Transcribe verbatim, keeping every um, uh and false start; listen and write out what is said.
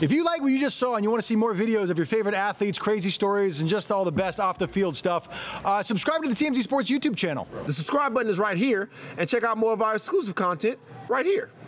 If you like what you just saw and you want to see more videos of your favorite athletes, crazy stories, and just all the best off-the-field stuff, uh, subscribe to the T M Z Sports YouTube channel. The subscribe button is right here, and check out more of our exclusive content right here.